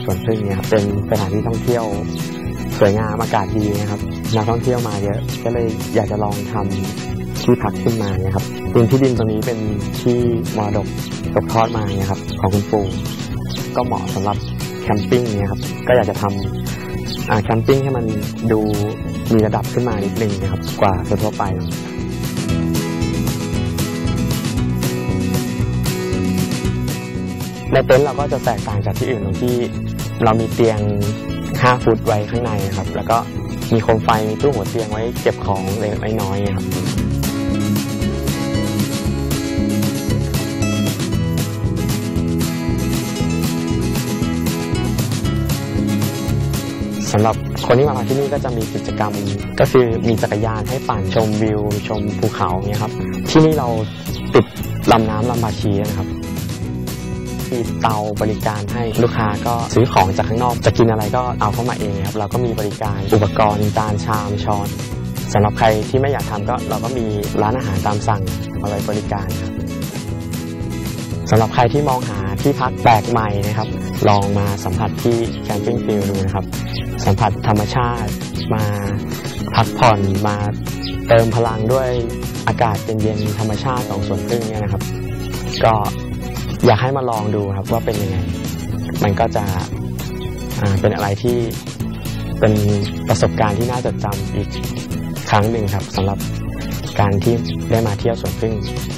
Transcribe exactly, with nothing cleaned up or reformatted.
สวนผึ้งเนี่ยเป็นสถานที่ท่องเที่ยวสวยงามอากาศดีนะครับนักท่องเที่ยวมาเยอะก็เลยอยากจะลองทำที่พักขึ้นมาเนี่ยครับพื้นที่ดินตรงนี้เป็นที่มรดกตกทอดมาเนี่ยครับของคุณปู่ก็เหมาะสำหรับแคมปิ้งเนี่ยครับก็อยากจะทำแคมปิ้งให้มันดูมีระดับขึ้นมานิดนึงนะครับกว่าทั่วไปในเต็นท์เราก็จะแตกต่างจากที่อื่นตรงที่เรามีเตียงห้าฟุตไว้ข้างในครับแล้วก็มีโคมไฟมีตู้หัวเตียงไว้เก็บของเล็กน้อยครับสำหรับคนที่มาพักที่นี่ก็จะมีกิจกรรมก็คือมีจักรยานให้ปั่นชมวิวชมภูเขาเนี่ยครับที่นี่เราติดลำน้ำลำบากชีนะครับมีเตาบริการให้ลูกค้าก็ซื้อของจากข้างนอกจะกินอะไรก็เอาเข้ามาเองครับเราก็มีบริการอุปกรณ์จานชามช้อนสำหรับใครที่ไม่อยากทำก็เราก็มีร้านอาหารตามสั่งเอาไว้บริการครับสำหรับใครที่มองหาที่พักแปลกใหม่นะครับลองมาสัมผัสที่แคมปิ้งฟิลด์ดูนะครับสัมผัสธรรมชาติมาพักผ่อนมาเติมพลังด้วยอากาศเย็นๆธรรมชาติของสวนผึ้งเนี่ยนะครับก็อยากให้มาลองดูครับว่าเป็นยังไงมันก็จะเป็นอะไรที่เป็นประสบการณ์ที่น่าจดจำอีกครั้งหนึ่งครับสำหรับการที่ได้มาเที่ยวสวนผึ้ง